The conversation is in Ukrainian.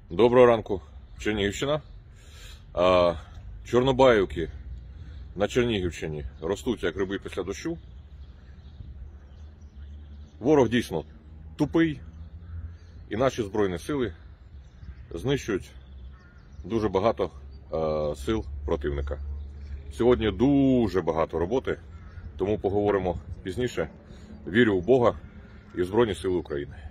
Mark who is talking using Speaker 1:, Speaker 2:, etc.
Speaker 1: Доброго ранку, Чернігівщина. Чорнобаївки на Чернігівщині ростуть як гриби після дощу. Ворог дійсно тупий, і наші Збройні сили знищують дуже багато сил противника. Сьогодні дуже багато роботи, тому поговоримо пізніше. Вірю в Бога і в Збройні Сили України.